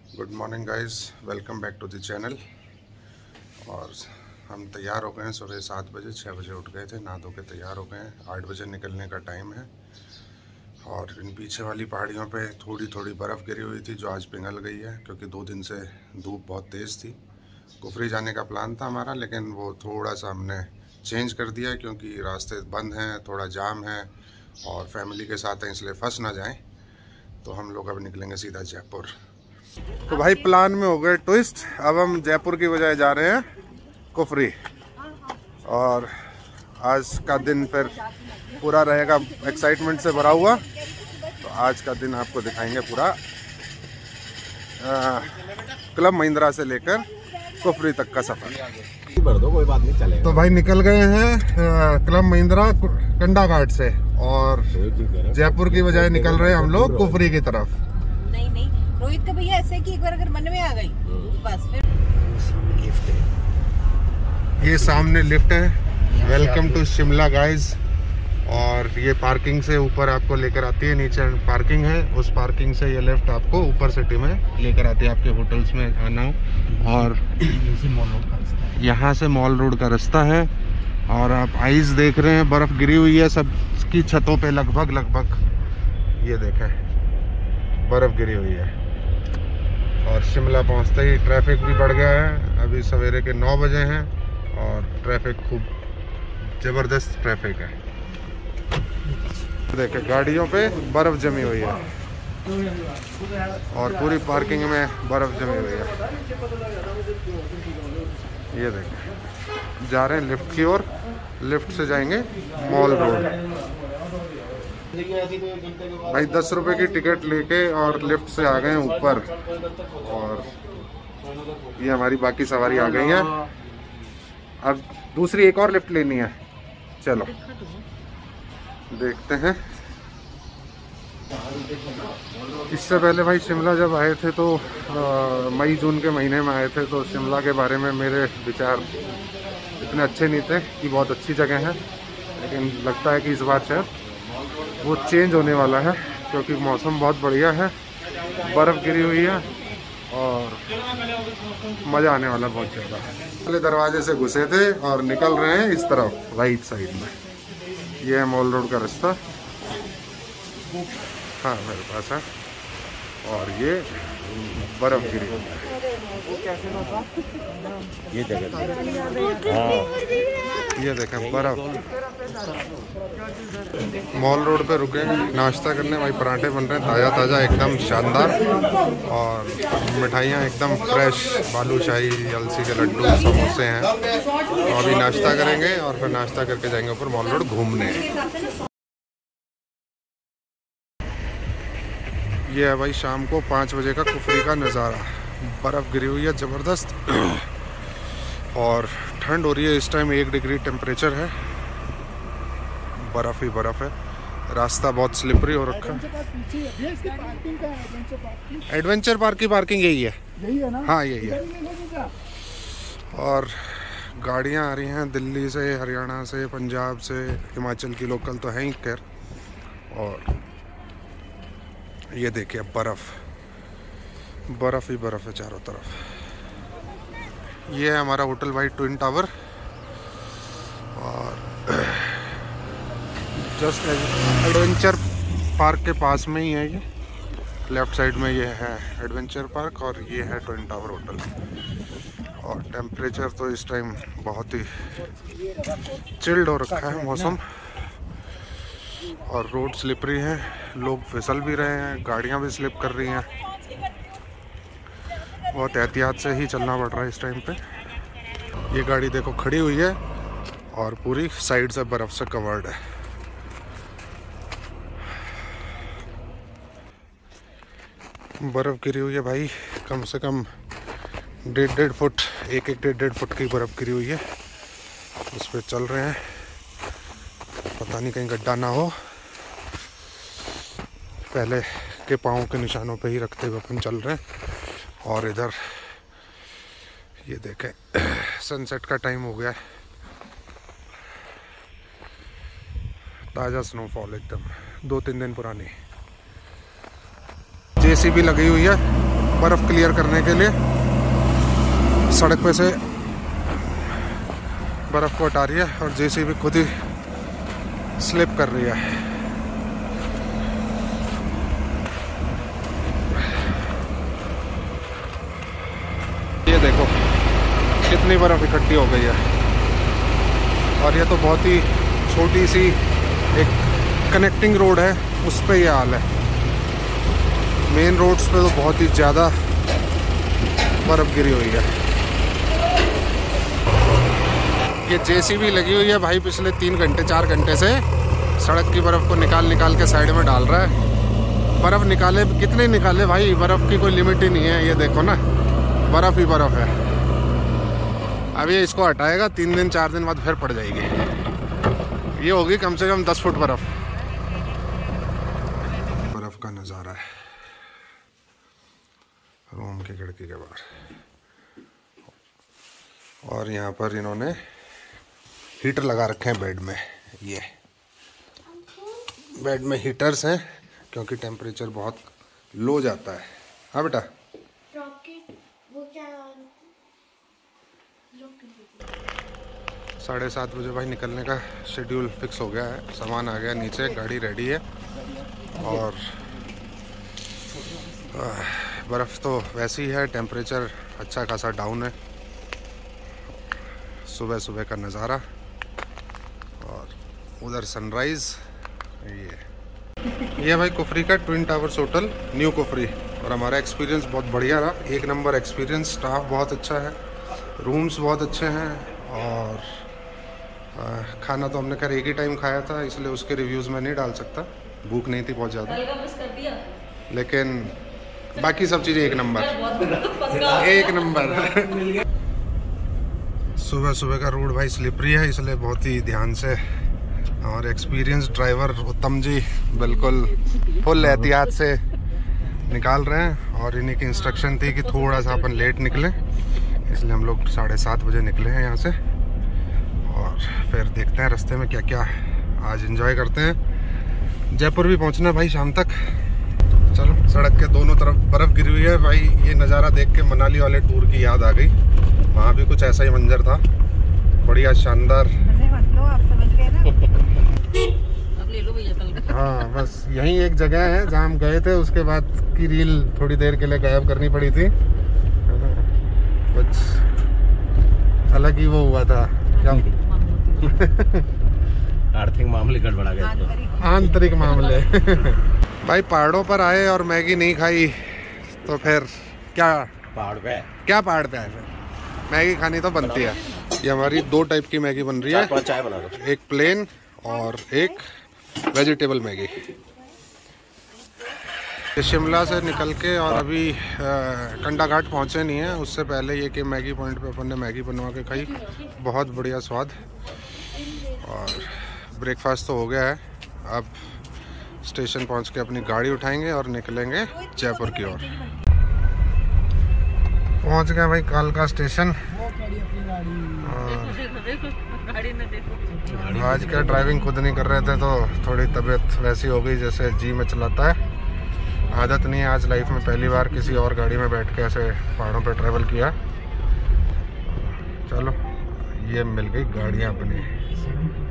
Good morning guys, welcome back to the channel. और हम तैयार हो गए हैं सुबह 7 बजे, 6 बजे उठ गए थे, नहा धो के तैयार हो गए हैं। 8 बजे निकलने का टाइम है। और इन पीछे वाली पहाड़ियों पे थोड़ी थोड़ी बर्फ़ गिरी हुई थी जो आज पिघल गई है, क्योंकि 2 दिन से धूप बहुत तेज़ थी। कुफरी जाने का प्लान था हमारा, लेकिन वो थोड़ा सा हमने चेंज कर दिया क्योंकि रास्ते बंद हैं, थोड़ा जाम है और फैमिली के साथ हैं, इसलिए फंस ना जाएं। तो हम लोग अब निकलेंगे सीधा जयपुर। तो भाई प्लान में हो गए ट्विस्ट, अब हम जयपुर की बजाय जा रहे हैं कुफरी। और आज का दिन फिर पूरा रहेगा एक्साइटमेंट से भरा हुआ। तो आज का दिन आपको दिखाएंगे पूरा क्लब महिंद्रा से लेकर कुफरी तक का सफर। भर दो, कोई बात नहीं, चलेगा। तो भाई निकल गए हैं क्लब महिंद्रा कंडा घाट से और जयपुर की बजाय निकल रहे हैं हम लोग कुफरी की तरफ। नहीं रोहित का भैया ऐसे कि एक बार अगर मन में आ गई बस फिर। लिफ्ट है, ये सामने लिफ्ट है। Welcome to Shimla guys. और ये पार्किंग से ऊपर आपको लेकर आती है, नीचे पार्किंग है, उस पार्किंग से ये लिफ्ट आपको ऊपर सिटी में लेकर आती है, आपके होटल्स में आना हो। और यहाँ से मॉल रोड का रास्ता है। और आप आइस देख रहे हैं, बर्फ़ गिरी हुई है सबकी छतों पे लगभग। ये देखें, बर्फ़ गिरी हुई है। और शिमला पहुंचते ही ट्रैफिक भी बढ़ गया है। अभी सवेरे के 9 बजे हैं और ट्रैफिक खूब ज़बरदस्त ट्रैफिक है। देखें, गाड़ियों पे बर्फ़ जमी हुई है और पूरी पार्किंग में बर्फ़ जमी हुई है। ये देखें, जा रहे हैं लिफ्ट की ओर। लिफ्ट से जाएंगे मॉल रोड। भाई 10 रुपए की टिकट लेके और लिफ्ट से आ गए ऊपर। और ये हमारी बाकी सवारी आ गई है। अब दूसरी एक और लिफ्ट लेनी है, चलो देखते हैं। इससे पहले भाई शिमला जब आए थे तो मई जून के महीने में आए थे, तो शिमला के बारे में मेरे विचार इतने अच्छे नहीं थे कि बहुत अच्छी जगह है। लेकिन लगता है कि इस बार शायद वो चेंज होने वाला है, क्योंकि मौसम बहुत बढ़िया है, बर्फ़ गिरी हुई है और मज़ा आने वाला बहुत ज़्यादा है। पहले दरवाजे से घुसे थे और निकल रहे हैं इस तरफ राइट साइड में। ये है मॉल रोड का रास्ता। हाँ मेरे पास है। और ये बर्फ़ गिरी हुई है। ये जगह ये देखें बर्फ़। मॉल रोड पे रुके नाश्ता करने। भाई पराठे बन रहे हैं ताज़ा एकदम शानदार। और मिठाइयाँ एकदम फ्रेश, बालूशाही, अलसी के लड्डू, समोसे हैं। तो अभी नाश्ता करेंगे और फिर नाश्ता करके जाएंगे ऊपर मॉल रोड घूमने। ये है भाई शाम को 5 बजे का कुफरी का नज़ारा। बर्फ़ गिरी हुई है ज़बरदस्त और ठंड हो रही है। इस टाइम 1 डिग्री टेम्परेचर है, बर्फ़ ही बर्फ़ है। रास्ता बहुत स्लिपरी हो रखा है। एडवेंचर पार्क की पार्किंग यही है ना? हाँ यही है। और गाड़ियाँ आ रही हैं दिल्ली से, हरियाणा से, पंजाब से, हिमाचल की लोकल तो हैं ही खैर। और ये देखिए बर्फ़ ही बर्फ़ है चारों तरफ। ये है हमारा होटल भाई ट्विन टावर। और जस्ट एडवेंचर पार्क के पास में ही है ये। लेफ़्ट साइड में ये है एडवेंचर पार्क और ये है ट्विन टावर होटल। और टेम्परेचर तो इस टाइम बहुत ही चिल्ड हो रखा है मौसम। और रोड स्लिपरी है, लोग फिसल भी रहे हैं, गाड़ियां भी स्लिप कर रही हैं। बहुत एहतियात से ही चलना पड़ रहा है इस टाइम पे। ये गाड़ी देखो खड़ी हुई है और पूरी साइड से बर्फ़ से कवर्ड है। बर्फ़ गिरी हुई है भाई, कम से कम 1.5 फुट, 1.5 फुट की बर्फ़ गिरी हुई है। उस पर चल रहे हैं, पता नहीं कहीं गड्ढा ना हो। पहले के पाँव के निशानों पे ही रखते हुए अपन चल रहे हैं। और इधर ये देखें, सनसेट का टाइम हो गया है। ताज़ा स्नोफॉल एकदम 2-3 दिन पुरानी। जेसीबी लगी हुई है बर्फ़ क्लियर करने के लिए सड़क पे से बर्फ़ को हटा रही है और जेसीबी खुद ही स्लिप कर रही है। ये देखो कितनी बर्फ़ इकट्ठी हो गई है। और ये तो बहुत ही छोटी सी एक कनेक्टिंग रोड है, उस पे ये हाल है। मेन रोड्स पे तो बहुत ही ज़्यादा बर्फ़ गिरी हुई है। ये जेसीबी लगी हुई है भाई पिछले 3 घंटे 4 घंटे से सड़क की बर्फ़ को निकाल के साइड में डाल रहा है। बर्फ़ निकाले कितने निकाले भाई, बर्फ़ की कोई लिमिट ही नहीं है। ये देखो ना, बर्फ़ ही बर्फ़ है। अब ये इसको हटाएगा, 3 दिन 4 दिन बाद फिर पड़ जाएगी। ये होगी कम से कम 10 फुट बर्फ़ का नज़ारा है रूम की खिड़की के बाहर। और यहाँ पर इन्होंने हीटर लगा रखे हैं बेड में। ये बेड में हीटर्स हैं क्योंकि टेम्परेचर बहुत लो जाता है। हाँ बेटा, 7:30 बजे भाई निकलने का शेड्यूल फिक्स हो गया है। सामान आ गया नीचे, गाड़ी रेडी है। और बर्फ़ तो वैसी है, टेम्परेचर अच्छा खासा डाउन है। सुबह सुबह का नज़ारा और उधर सनराइज़। ये भाई कुफरी का twin towers hotel, new Kufri. और हमारा एक्सपीरियंस बहुत बढ़िया रहा, 1 नंबर एक्सपीरियंस। स्टाफ बहुत अच्छा है, रूम्स बहुत अच्छे हैं। और खाना तो हमने खैर एक ही टाइम खाया था, इसलिए उसके रिव्यूज़ में नहीं डाल सकता, भूख नहीं थी बहुत ज़्यादा। लेकिन बाकी सब चीज़ें 1 नंबर, 1 नंबर। सुबह सुबह का रोड भाई स्लिपरी है, इसलिए बहुत ही ध्यान से हमारे एक्सपीरियंस ड्राइवर उत्तम जी बिल्कुल फुल एहतियात से निकाल रहे हैं। और इन्हीं की इंस्ट्रक्शन थी कि थोड़ा सा अपन लेट निकलें, इसलिए हम लोग 7:30 बजे निकले हैं यहाँ से। और फिर देखते हैं रास्ते में क्या क्या आज एंजॉय करते हैं। जयपुर भी पहुँचना भाई शाम तक। चलो, सड़क के दोनों तरफ बर्फ़ गिरी हुई है भाई। ये नज़ारा देख के मनाली वाले टूर की याद आ गई। वहाँ भी कुछ ऐसा ही मंजर था, बढ़िया शानदार। आप समझ गए ना। अब ले लो भैया कल का। हाँ, बस यही एक जगह है जहाँ हम गए थे, उसके बाद की रील थोड़ी देर के लिए गायब करनी पड़ी थी। कुछ अलग ही वो हुआ था क्या आर्थिक मामले गड़बड़ा गए, आंतरिक मामले। भाई पहाड़ों पर आए और मैगी नहीं खाई तो फिर क्या पहाड़ पे आए फिर मैगी खानी तो बनती है। ये हमारी 2 टाइप की मैगी बन रही है, चाय बना दो, एक प्लेन और एक वेजिटेबल मैगी। शिमला से निकल के और अभी कंडा घाट पहुँचे नहीं हैं, उससे पहले ये कि मैगी पॉइंट पे अपन ने मैगी बनवा के खाई, बहुत बढ़िया स्वाद। और ब्रेकफास्ट तो हो गया है, अब स्टेशन पहुंच के अपनी गाड़ी उठाएंगे और निकलेंगे जयपुर की ओर। पहुंच गए भाई कालका स्टेशन। आज क्या ड्राइविंग खुद नहीं कर रहे थे तो थोड़ी तबीयत वैसी हो गई जैसे जी में चलाता है। आदत नहीं है, आज लाइफ में पहली बार किसी और गाड़ी में बैठ के ऐसे पहाड़ों पे ट्रैवल किया। चलो, ये मिल गई गाड़ियाँ अपनी।